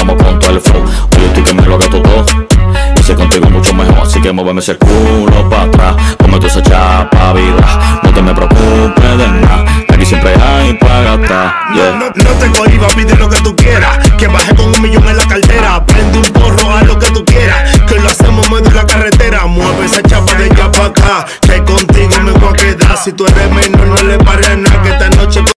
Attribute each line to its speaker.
Speaker 1: vamos con todo el flow. Hoy estoy que me lo gato todo. Y sé contigo mucho mejor, así que muéveme ese culo pa' atrás. Ponme toda esa chapa, vida. No te me preocupes de nada, aquí siempre hay pa' gastar, yeah.
Speaker 2: No te cohibas, pide lo que tú quieras. Que baje con 1 millón en la cartera. Prende un porro, haz lo que tú quieras. Que lo hacemos medio en la carretera. Mueve esa chapa de allá pa' acá. Que contigo me voy a quedar. Si tú eres menor, no le pares nada. Que esta noche